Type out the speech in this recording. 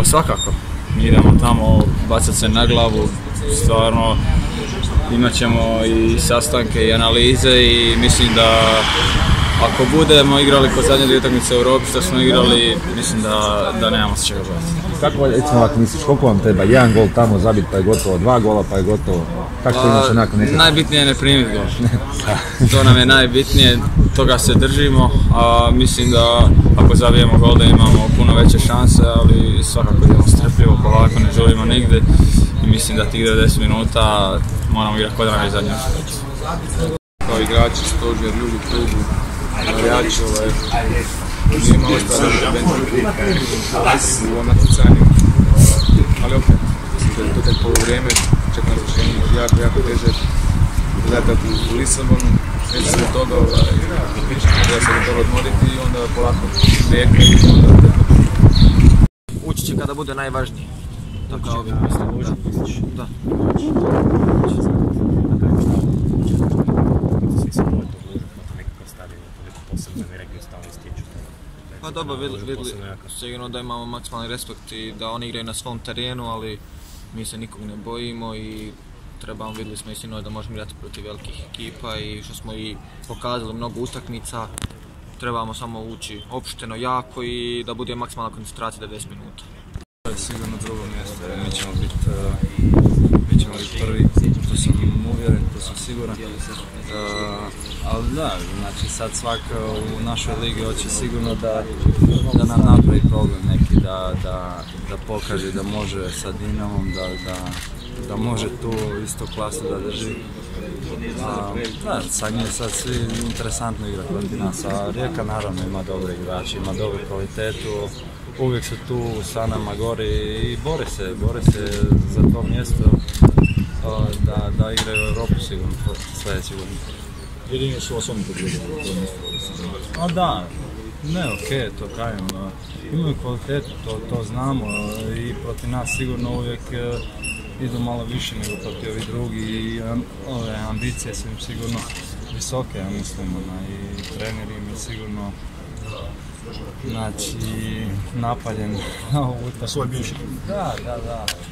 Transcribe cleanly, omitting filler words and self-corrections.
Pa svakako, mi idemo tamo bacati se na glavu, stvarno imat ćemo i sastanke i analize i mislim da ako budemo igrali kod zadnje dvije utakmice u Europi što smo igrali, mislim da nemamo se čega baviti. Kako, recimo, ako misliš, koliko vam treba? Jedan gol tamo zabit pa je gotovo, 2 gola pa je gotovo? Kako to imaš onako nekako? Najbitnije je ne primiti gol. To nam je najbitnije, toga se držimo, a mislim da ako zabijemo gol da imamo puno veće šanse, ali svakako idemo strpljivo, polako, ne želimo nigdje i mislim da tih 90 minuta moramo igrati kod da nam je zadnja utakmica. Kao igrači, stožer, ljudi u klubu, navijači, nije malo stvarno u ovom natjecanju, ali opet, mislim da je to tek polovrijeme, čak na rješenje jako teže gledati u Lisabonu, neće se do toga, treba se do toga odmoriti i onda polako Rijeka i onda ući će kada bude najvažnije. Tako mislim, da. Pa dobro, vidjeli sigurno da imamo maksimalni respekt i da oni igraju na svom terenu, ali mi se nikog ne bojimo i vidjeli smo i sinoć da možemo igrati protiv velikih ekipa i što smo i pokazali mnogo utakmica, trebamo samo ući opšteno jako i da bude maksimalna koncentracija 90 minuta. To je sigurno drugo mjesto, mi ćemo biti prvi, to sam uvjeren, to sam siguran. Ali da, znači sad svak u našoj ligi hoće sigurno da nam napravi problem neki, da pokaže da može sa Dinamom, da može tu isto klasu da drži. Da, sad nije sad svi interesantno igra protiv nas, a Rijeka naravno ima dobre igrače, ima dobru kvalitetu, uvijek su tu sa nama gori i bore se za to mjesto da igraju u Europu sigurno, sve je sigurno. Jedini su osobni podruženi. A da, ne okej, to kažem, imaju kvalitetu, to znamo i protiv nas sigurno uvijek idu malo više nego protiv ovih drugi i ove ambicije su im sigurno visoke, ja mislim, i trener im je sigurno napaljen na ovu utakmicu. Svoj bivši. Da.